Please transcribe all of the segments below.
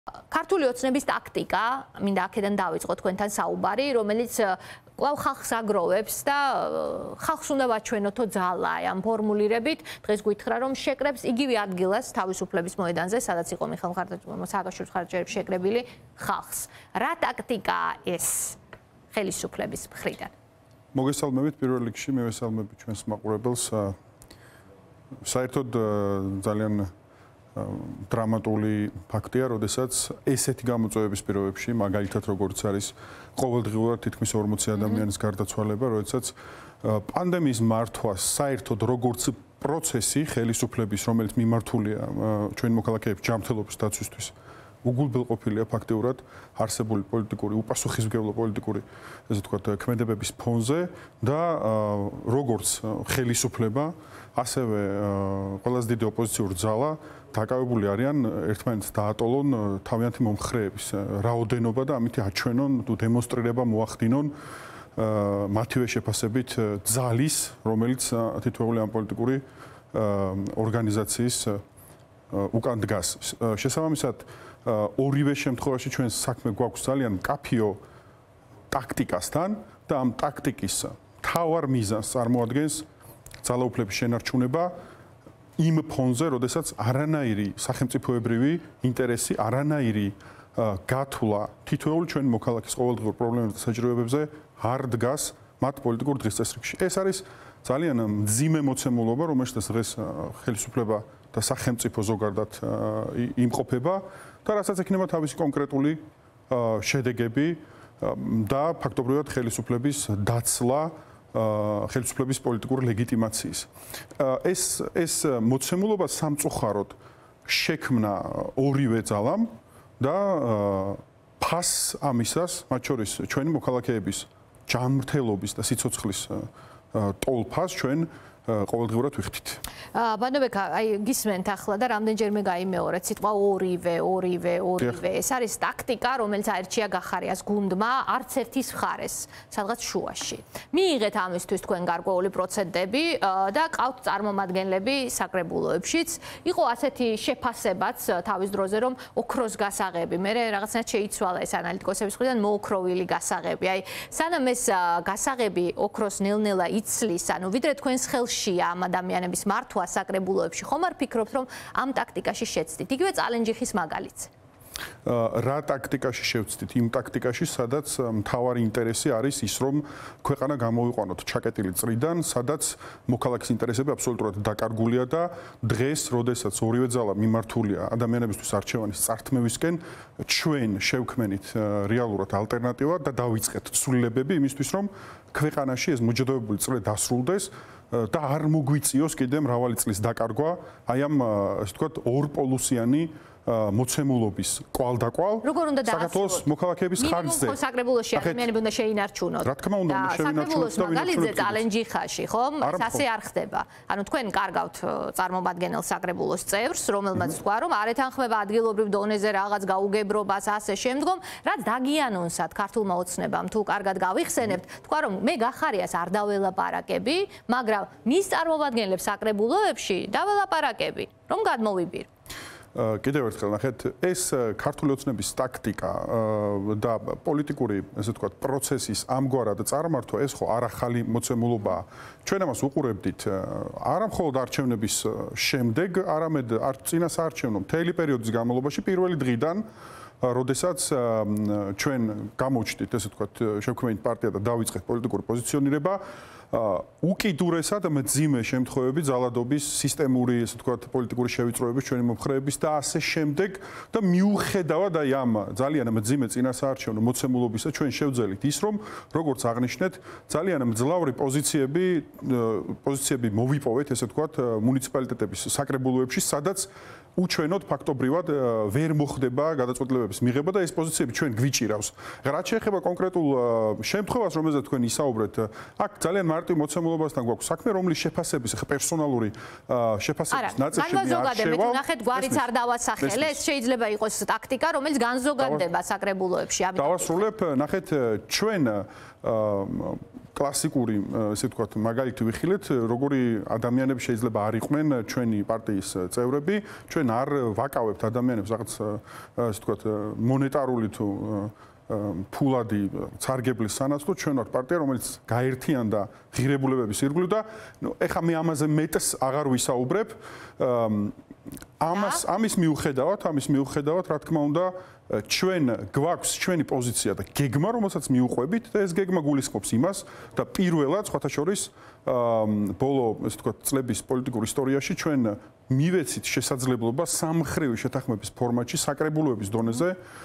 ქართული ოცნების ტაქტიკა, მინდა აქედან დავიწყო თქვენთან საუბარი, რომელიც კვლავ ხალხს აგროვებს და ხალხს უნდა ვაჩვენოთო ძალა ამ ფორმულირებით. დღეს გითხრა რომ შეკრებს იგივე ადგილას თავისუფლების მოედანზე, სადაც იყო მიხეილ სააკაშვილის მხარდაჭერით შეკრებილი ხალხს. რა ტაქტიკაა ეს ხელისუფლების მხრიდან? მოგესალმებით პირველ რიგში, მივესალმები ჩვენს მაყურებელს. საერთოდ ძალიან დრამატული ფაქტია, როდესაც ესეთი გამოწვევების პირობებში, მაგალითად როგორც არის ყოველდღიურად თითქმის 40 ადამიანის გარდაცვალება, როდესაც პანდემიის მართვას საერთოდ როგორც პროცესი ხელისუფლების, რომელიც მიმართულია ჩვენი მოქალაქეების ჯანმრთელობის დაცვისთვის, უგულბელყოფილია ფაქტიურად არსებული პოლიტიკური, უპასუხისმგებლო პოლიტიკური, ესე ვთქვათ, ქმედებების ფონზე და როგორც ხელისუფლება, ასევე ყველაზე დიდი ოპოზიციური ძალა დაკავებული არიან ერთმანეთს დაატოლონ თავიანთი მომხრეების რაოდენობა და ამით აჩვენონ თუ დემონსტრირება მოახდინონ მათივე შეფასებით ძალის, რომელიც თითოეული ამ პოლიტიკური ორგანიზაციის უკან დგას. შესაბამისად, ორივე შემთხვევაში ჩვენ საქმე გვაქვს ძალიან მკაფიო ტაქტიკასთან და ამ ტაქტიკის მთავარ მიზანს წარმოადგენს ძალაუფლების შენარჩუნება იმ ფონზე, როდესაც არანაირი სახელმწიფოებრივი ინტერესი, არანაირი გათვლა თითოეული ჩვენი მოქალაქის ყოველდღიურ პრობლემებზე და საჭიროებებზე არ დგას მათ პოლიტიკურ დღესწესრიგში. ეს არის ძალიან მძიმე მოცემულობა, რომელშიც დღეს ხელისუფლება და სახელმწიფო ზოგადად იმყოფება და რასაც ექნება თავისი კონკრეტული შედეგები და ფაქტობრივად ხელისუფლების დაცლა ხელისუფლების პოლიტიკური ლეგიტიმაციის. ეს მოცემულობა სამწუხაროდ შექმნა ორივე ძალამ და ფას ამისას, მათ შორის ჩვენი მოქალაქეების ჯანმრთელობის და სიცოცხლის ტოლფას ჩვენ ყოველდღიურად ვიხდით. ბანობექა, აი გისმენთ ახლა და რამდენჯერმე გაიმეორეთ სიტყვა ორივე. ეს არის ტაქტიკა, რომელიც აერჩია გახარიას გუნდმა არც ერთის მხარეს, სადღაც შუაში. მიიღეთ ამისთვის თქვენ გარკვეული პროცენტები და ყავთ წარმომადგენლები საკრებულოებშიც. იყო ასეთი შეფასებაც თავის დროზე, რომ ოქროს გასაღები, მე რაღაცნაირად შეიცვალა ეს ანალიტიკოსების მხრიდან მოოქროვილი გასაღები. აი, სანამ ეს გასაღები ოქროს ნელ-ნელა იცლის, ანუ ვიდრე თქვენს ხელშია ამ ადამიანების მართვა საკრებულოებში, ხომ არ ფიქრობთ, რომ ამ ტაქტიკაში შეცდით? იგივე წალენჯიხის მაგალითზე. რა ტაქტიკაში შევცდით? იმ ტაქტიკაში, სადაც მთავარი ინტერესი არის ის, რომ ქვეყანა გამოვიყვანოთ ჩაკეტილი წრიდან, სადაც მოქალაქის ინტერესები აბსოლუტურად დაკარგულია და დღეს, როდესაც ორივე ძალა მიმართულია ადამიანებისთვის არჩევანის წართმევისკენ, ჩვენ შევქმენით რეალურად ალტერნატივა და დავიწყეთ ცვლილებები იმისთვის, რომ ქვეყანაში ეს მოჯდოებული წრე დასრულდეს და არ მოგვიწიოს კიდე მრავალი წლის დაკარგვა აი ამ ასე ვთქვათ ორპოლუსიანი მოცემულობის კვალდაკვალ საქართველოს მოქალაქეების ხარჯზე. საკრებულოში ადამიანები უნდა შეინარჩუნოთ. რა თქმა უნდა, საკრებულოს მაგალითზე წალენჯიხაში, ხომ? ეს ასე არ ხდება. ანუ თქვენ კარგავთ წარმომადგენელ საკრებულოს წევრს, რომელმაც თქვა, რომ არ ეთანხმება ადგილობრივ დონეზე რაღაც გაუგებრობას ასე შემდგომ, რაც დაგიანონსად ქართულმა ოცნებამ თუ კარგად გავიხსენებთ, თქვა, რომ მე გახარიას არ დაველაპარაკები, მაგრამ მის წარმომადგენლებს საკრებულოებში დაველაპარაკები, რომ გადმოვიბირო. კიდევ ერთხელ ნახეთ, ეს ქართული ოცნების ტაქტიკა და პოლიტიკური, ესე ვთქვათ, პროცესის ამგვარად წარმართვა, ეს ხო არ ახალი მოცემულობაა. ჩვენ ამას უყურებდით არა მხოლოდ არჩევნების შემდეგ, არამედ წინასაარჩევნო მთელი პერიოდის განმავლობაში, პირველი დღიდან, როდესაც ჩვენ გამოვჩდით, ესე ვთქვათ, შევქმნით პარტია და დავიწყეთ პოლიტიკური პოზიციონირება, უკიდურესად მძიმე შემთხვევები ძალადობის, სისტემური, ესე ვთქვათ, პოლიტიკური შევიწროების ჩვენი მომხრეების და ასე შემდეგ და მიუხედავად აი ამ ძალიან მძიმე წინასაარჩევნო მოცემულობისა ჩვენ შევძელით ის, რომ როგორც აღნიშნეთ, ძალიან მძლავრი პოზიციები მოვიპოვეთ, ესე ვთქვათ, მუნიციპალიტეტების საკრებულოებში, სადაც უჩვენოთ ფაქტობრივად ვერ მოხდება გადაწყვეტილებების მიღება და ეს პოზიციები ჩვენ გვიჭირავს. რაც შეეხება კონკრეტულ შემთხვევას, რომელზეც თქვენ ისაუბრეთ, აქ ძალიან მარტივ მოცემულობასთან გვაქვს საქმე, რომლის შეფასების პერსონალური შეფასების ნაწილში განზოგადება, ნახეთ, გვარიც არ დავასახელე, ეს შეიძლება იყოს ტაქტიკა, რომელიც განზოგადება საკრებულოებში. დავასრულებ, ნახეთ, ჩვენ კლასიკური, ესე ვთქვათ, მაგალითი ვიხილეთ, როგორი ადამიანები შეიძლება არ იყვნენ ჩვენი პარტიის წევრები, ჩვენ არ ვაკავებთ ადამიანებს რაღაც, ესე ვთქვათ, მონეტარული თუ ფულადი ცარგებლის სანაცვლოდ, ჩვენ ვართ პარტია, რომელიც გაერთიანდა ღირებულებების ირგვლივ და ეხლა მე ამაზე მეტს აღარ ვისაუბრებ. ამის მიუხედავად, რა თქმა უნდა, ჩვენ გვაქვს ჩვენი პოზიცია და გეგმა, რომელსაც მიუყვებით და ეს გეგმა გულისხმობს იმას და პირველად, სხვათა შორის, ბოლო, ესე ვთქვათ, წლების პოლიტიკურ ისტორიაში ჩვენ მივეცით შესაძლებლობა სამმხრივი შეთანხმების ფორმატში საკრებულოების დონეზე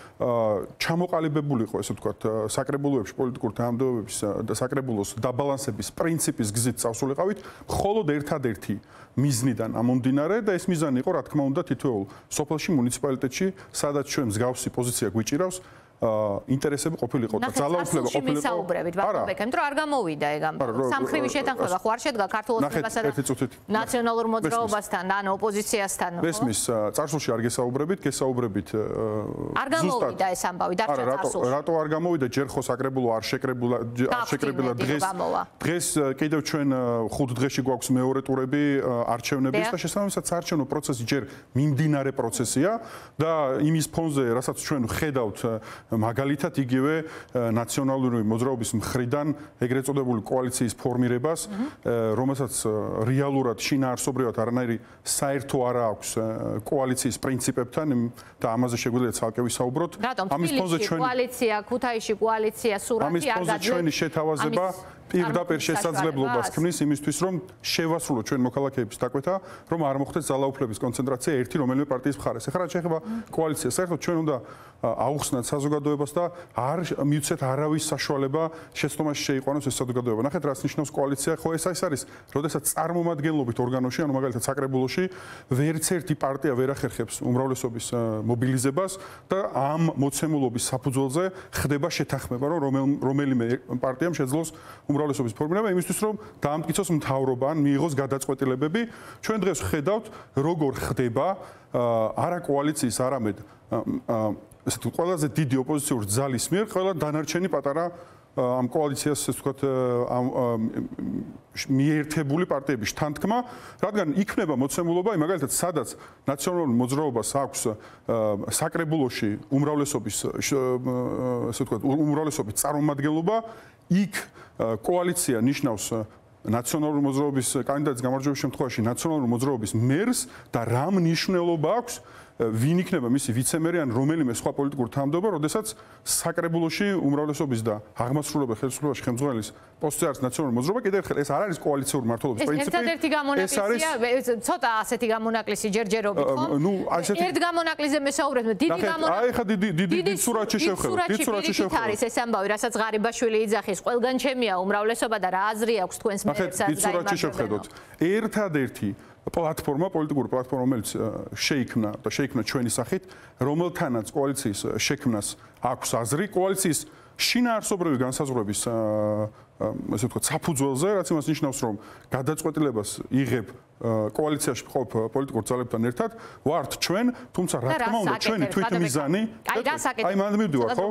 ჩამოყალიბებულიყო, ესე ვთქვათ, საკრებულოებში პოლიტიკურ თანამდებობების და საკრებულოს დაბალანსების პრინციპის გზით წავსულიყავით, მხოლოდ ერთადერთი მიზნიდან ამომდინარე და ეს მიზანი იყო, რა თქმა უნდა, თითოეულ სოფელში, მუნიციპალიტეტში, სადაც ჩვენ მსგავსი პოზიცია გვიჭირავს, ინტერესები ყოფილიყო და ძალაუფლება ყოფილიყო. ვისაუბრებით, ბატონ ბექემ, რომ არ გამოვიდა ეგ ამბავი. სამმხრივი შეთანხმება ხო არ შედგა ქართულ ოცნებასა და ნაციონალურ მოძრაობასთან, ან ოპოზიციასთან. მესმის, წარსულში არ გესაუბრებით, გესაუბრებით არ გამოვიდა ეს ამბავი, დარჩა წარსულში. რატო არ გამოვიდა, ჯერ ხო საკრებულო არ შეკრებილა დღეს კიდევ ჩვენ 5 დღეში გვაქვს მეორე ტურები არჩევნების და შესაბამისად საარჩევნო პროცესი ჯერ მიმდინარე პროცესია და იმის ფონზე, რასაც ჩვენ ვხედავთ მაგალითად იგივე ნაციონალური მოძრაობის მხრიდან ეგრეთ წოდებული კოალიციის ფორმირებას, რომელსაც რეალურად შინაარსობრივად არანაირი საერთო არ აქვს კოალიციის პრინციპებთან და ამაზე შეგვიძლია ცალკე ვისაუბროთ. ამის ფონზე ჩვენი კოალიცია, ქუთაისში კოალიცია, სურათი არ ამის ფონზე ჩვენი შეთავაზება პირდაპირ შესაძლებლობას ქმნის იმისთვის, რომ შევასრულოთ ჩვენ მოქალაქეების დაკვეთა, რომ არ მოხდეს ძალაუფლების კონცენტრაცია ერთი რომელიმე პარტიის მხარეს. ეხლა რაც შეეხება კოალიციას, საერთოდ ჩვენ უნდა აუხსნათ საზოგადოებას და არ მივცეთ არავის საშუალება შეცდომაში შეიყვანოს ეს საზოგადოება. ნახეთ, რას ნიშნავს კოალიცია, ხო ეს არის, როდესაც წარმომადგენლობით ორგანოში, ანუ მაგალითად საკრებულოში, ვერც ერთი პარტია ვერ ახერხებს უმრავლესობის მობილიზებას და ამ მოცემულობის საფუძველზე ხდება შეთანხმება, რომ რომელიმე პარტიამ შეძლოს უმრავლესობის ფორმირება იმისთვის, რომ დაამტკიცოს მთავრობა ან მიიღოს გადაწყვეტილებები. ჩვენ დღეს ვხედავთ, როგორ ხდება არა კოალიციის, არამედ ესე თუ ყველაზე დიდი ოპოზიციური ძალის მიერ ყველა დანარჩენი პატარა ამ კოალიციას, ესე ვთქვათ, მიერთებული პარტიების თანთქმა, რადგან იქნება მოცემულობა, მაგალითად, სადაც ნაციონალურ მოძრაობას აქვს საკრებულოში უმრავლესობის, ესე ვთქვათ, უმრავლესობის წარმომადგენლობა, იქ კოალიცია ნიშნავს ნაციონალური მოძრაობის კანდიდატის გამარჯვების შემთხვევაში ნაციონალური მოძრაობის მერს და რა მნიშვნელობა აქვს ვინ იქნება მისი ვიცემერი ან რომელიმე სხვა პოლიტიკური თანამდებობა, როდესაც საკრებულოში უმრავლესობის და აღმასრულებელ ხელისუფლებაში ხელმძღვანელის პოსტზე არის ნაციონალური მოძრაობა, კიდევ ერთხელ ეს არ არის კოალიციური მმართველობის პრინციპი. ეს ერთადერთი გამონაკლისია, ცოტა ასეთი გამონაკლისი ჯერჯერობით ხო? ერთ გამონაკლისზე მესაუბრეთ, დიდი გამონაკლისი. აი ხა დიდი სურათში შევხედოთ, დიდი სურათში შევხედოთ. არის ეს ამბავი, რასაც ღარიბაშვილი იძახის, ყველგან ჩემია უმრავლესობა და რა აზრი აქვს თქვენს მერებს დიდი სურათში შევხედოთ. ერთადერთი პლატფორმა, პოლიტიკური პლატფორმა, რომელიც შეიქმნა ჩვენი სახით, რომელთანაც კოალიციის შექმნას აქვს აზრი, კოალიციის შინაარსობრივი განსაზღვრების ესე ვთქვათ, საფუძველზე, რაც იმას ნიშნავს, რომ გადაწყვეტილებას იღებ კოალიციაში მყოფ პოლიტიკურ ძალებთან ერთად, ვართ ჩვენ, თუმცა რა თქმა უნდა, ჩვენი თვითმიზანი, აი მანდ მივდივარ, ხო?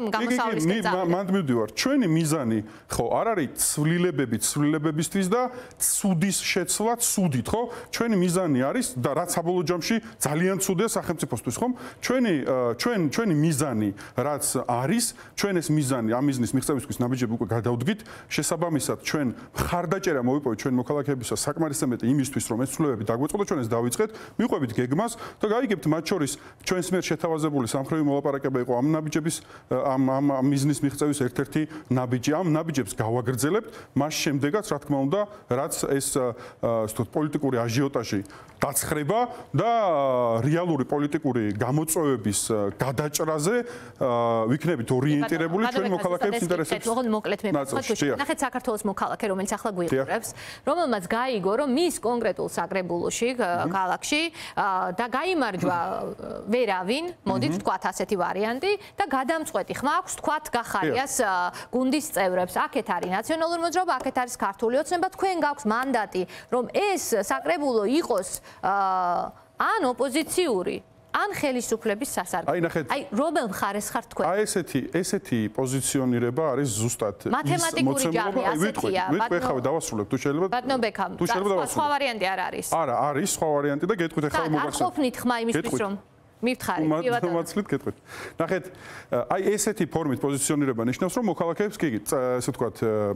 მანდ მივდივარ. ჩვენი მიზანი, ხო, არ არის ცვლილებებისთვის და ცუდის შეცვლა ცუდით, ხო? ჩვენი მიზანი არის და რაც საბოლოო ჯამში ძალიან ცუდია სახელმწიფოსთვის, ხო? ჩვენი მიზანი, რაც არის, ჩვენ ეს მიზანი, ამ მიზნის მიღწევისთვის ნაბიჯები უკვე გადავდგით. შესაბამისად, ჩვენ მხარდაჭერა მოვიპოვეთ ჩვენ მოქალაქეებისა საკმარისად მეტი იმისთვის, რომ ეს ცვლილებები დაგვეწყოთ, ჩვენ ეს დავიწყეთ, მივყვებით გეგმას და გაიგებთ მათ შორის ჩვენს მიერ შეთავაზებული სამხრივი მოლაპარაკება იყო ამ ნაბიჯების ამ მიზნის მიღწევის ერთ-ერთი ნაბიჯი. ამ ნაბიჯებს გავაგრძელებთ, მას შემდეგაც, რა თქმა უნდა, რაც ეს ვთქვათ, პოლიტიკური აჟიოტაჟი დაცხრება და რეალური პოლიტიკური გამოწვევების გადაჭრაზე ვიქნებით ორიენტირებული ჩვენი მოქალაქეების ინტერესებს. ნახეთ საქართველოს მოქალაქე, რომელიც ახლა გვიყურებს, რომელმაც გაიგო, რომ მის კონკრეტულ საკრებულოში, ქალაქში და გაიმარჯვა ვერავინ, მოდით ვთქვათ ასეთი ვარიანტი და გადამწყვეტი ხმა აქვს ვთქვათ გახარიას გუნდის წევრებს. აქეთ არის ნაციონალური მოძრაობა, აქეთ არის ქართული ოცნება, თქვენ გაქვს მანდატი, რომ ეს საკრებულო იყოს ან ოპოზიციური ან ხელისუფლების სასარგებლოდ. აი, რომელ მხარეს ხართ თქვენ? აი ესეთი პოზიციონირება არის ზუსტად მათემატიკური ჯამი ასეთია. ვეთქვი, დავასრულებ, თუ შეიძლება. ბატონო ბექამ, სხვა ვარიანტი არ არის. არა, არის სხვა ვარიანტი და გეტყვით ახლა მოგახსენე. არ ყოფნით ხმა იმისთვის რომ მივთხარი, მოვაცლით გეტყვით. ნახეთ, აი ესეთი ფორმით პოზიციონირება ნიშნავს, რომ მოქალაქეებს კი ესე ვთქვათ,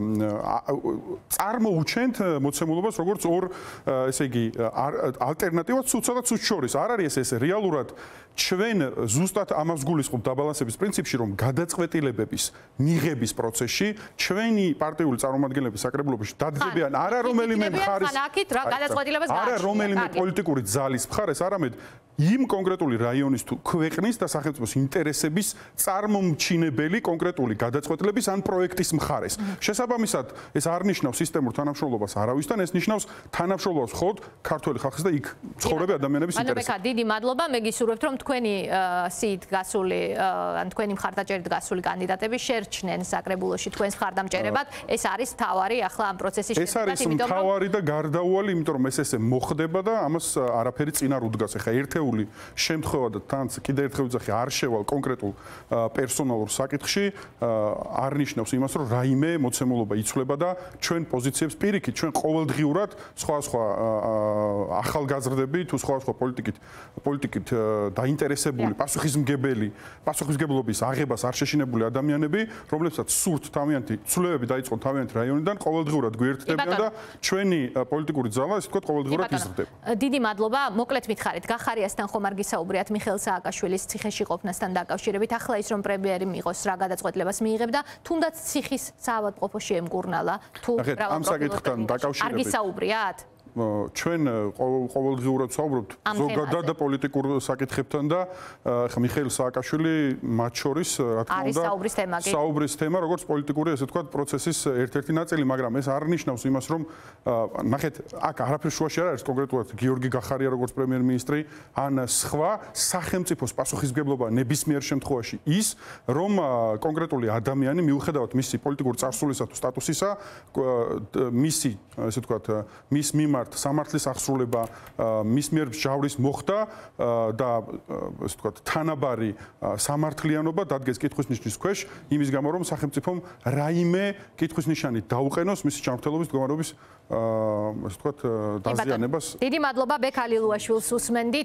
წარმოუჩენთ მოცემულობას როგორც ორ ესე იგი ალტერნატივას ცუცსა და ცუც შორის. არ არის ეს რეალურად ჩვენ ზუსტად ამას გულისხმობ დაბალანსების პრინციპში, რომ გადაწყვეტილებების მიღების პროცესში ჩვენი პარტიული წარმომადგენლების საკრებულობაში დადგებიან არა რომელიმე მხარის არა რომელიმე პოლიტიკური ძალის მხარეს, არამედ იმ კონკრეტული რაიონის თუ ქვეყნის და სახელმწიფოს ინტერესების წარმომჩინებელი კონკრეტული გადაწყვეტილების ან პროექტის მხარეს. შესაბამისად, ეს არ ნიშნავს სისტემურ თანამშრომლობას არავისთან, ეს ნიშნავს თანამშრომლობას მხოლოდ ქართველი ხალხის და იქ ცხოვრები ადამიანების ინტერესებში. ანუ დიდი მადლობა, მე გისურვებთ, რომ თქვენი სიით გასული ან თქვენი მხარდაჭერით გასული კანდიდატები შერჩნენ საკრებულოში თქვენს მხარდამჭერებად. ეს არის მთავარი ახლა ამ პროცესის ეს არის მთავარი და გარდაუვალი, იმიტომ რომ ეს ესე მოხდება და ამას არაფერი წინ არ უდგას. ეხა ერთეული შემთხვევა და თანაც კიდე ერთხელ ვიძახი, არ შევალ კონკრეტულ პერსონალურ საკითხში, არ ნიშნავს იმას, რომ რაიმე მოცემულობა იცვლება და ჩვენ პოზიციებს პირიქით, ჩვენ ყოველდღიურად სხვა ახალგაზრდები თუ სხვა პოლიტიკით დაინტერესებული, პასუხისმგებლობის აღებას არ შეშინებული ადამიანები, რომლებსაც სურთ თავიანთი ცვლილებები დაიწყონ თავიანთი რაიონიდან, ყოველდღიურად გვერდდებიან და ჩვენი პოლიტიკური ძალა, ასე ვთქვათ, ყოველდღიურად იზრდება. დიდი მადლობა, მოკლედ მითხარით, გახარიასთან ხომ არ გისაუბრიათ მიხეილ სააკაშვილის ციხეში ყოფნასთან დაკავშირებით. ახლა ის რომ პრემიერი მიიღოს, რა გადაწყვეტილებას მიიღებდა, თუნდაც ციხის საავადმყოფოში ემკურნალა, თუ ამ საკითხთან დაკავშირებით არ გისაუბრიათ? ჩვენ ყოველდღიურად ვსაუბრობთ ზოგადად და პოლიტიკურ საკითხებთან და ხა მიხეილ სააკაშვილი მათ შორის რა თქმა უნდა საუბრის თემა როგორც პოლიტიკური ესე ვთქვათ პროცესის ერთ-ერთი ნაწილი, მაგრამ ეს არ ნიშნავს იმას, რომ ნახეთ, აქ არაფერ შუაში არ არის კონკრეტულად გიორგი გახარია როგორც პრემიერ-მინისტრი ან სხვა სახელმწიფოს პასუხისმგებლობა ნებისმიერ შემთხვევაში ის, რომ კონკრეტული ადამიანი მიუხედავად მისი პოლიტიკური წარსულისა თუ სტატუსისა, მისი ესე ვთქვათ მის მიმართ სამართლის აღსრულება მის მიერ ჯავრის მოხდა და ასე ვთქვათ თანაბარი სამართლიანობა დადგეს კითხვის ნიშნის ქვეშ იმის გამო რომ სახელმწიფომ რაიმე კითხვის ნიშანი დაუყენოს მისი ჯანმრთელობის მდგომარეობის ასე ვთქვათ დაზიანებას. დიდი მადლობა ბექ ალილუაშვილს უსმენდით.